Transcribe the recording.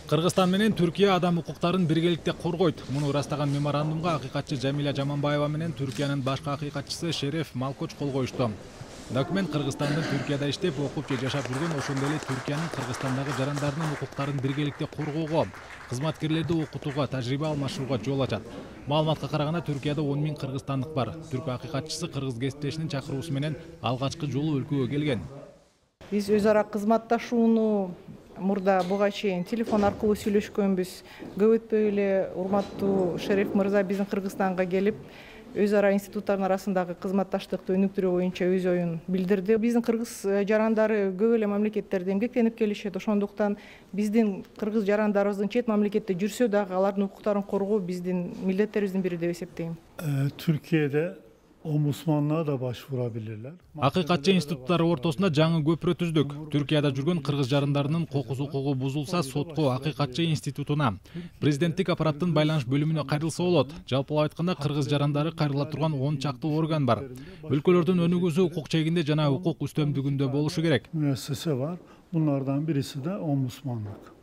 Кыргызстан менен Түркия адам укуктарын биргеликте коргойт. Муну ырастаган меморандумга акыйкатчы Жамиля Жаманбаева менен Түркиянын башкы акыйкатчысы Шереф Малкоч кол коюшту. Документ Кыргызстандын Түркияда иштеп, окуп же жашап жүргөн ошондой эле Түркиянын Кыргызстандагы жарандарынын укуктарын биргеликте коргоого, кызматкерлерди окутууга, тажрыйба алмашууга жол ачат. Маалыматка караганда Түркияда 10 000 кыргызстандык бар. Түрк акыйкатчысы кыргыз кесиптешинин чакыруусу менен алгачкы жолу өлкөгө келген. Биз өз ара кызматташууну мурда буга чейин телефон аркылуу сүйлөшкөнбүз. Көп өтпөй эле урматтуу Шереф мырза биздин Кыргызстанга келип, өз ара институттардын арасындагы кызматташтыкты өнүктүрүү боюнча өз оюн билдирди. Биздин кыргыз жарандары көп эле мамлекеттерде эмгектенип келишет. Ошондуктан биздин кыргыз жарандарыбыздын чет мамлекетте жүрсө дагы алардын укуктарын коргоо биздин милдеттерибиздин бири деп эсептейм. Türkiye'de ombudsmanlığa da başvurabilirler. Акыйкатчы институттары ортосунда жаңы көпүрө түздүк. Түркияда жүргөн кыргыз жарандарынын кокус укугу бузулса, сотко акыйкатчы институтуна, президенттик аппараттын байланыш бөлүмүнө кайрылса болот. Жалпылап айтканда, кыргыз жарандары кайрыла турган 10 чакты орган бар. Өлкөлөрдүн өнүгүүсү укук чегинде жана укук үстөмдүгүндө болушу керек. Müessese var. Bunlardan birisi de ombudsmanlık.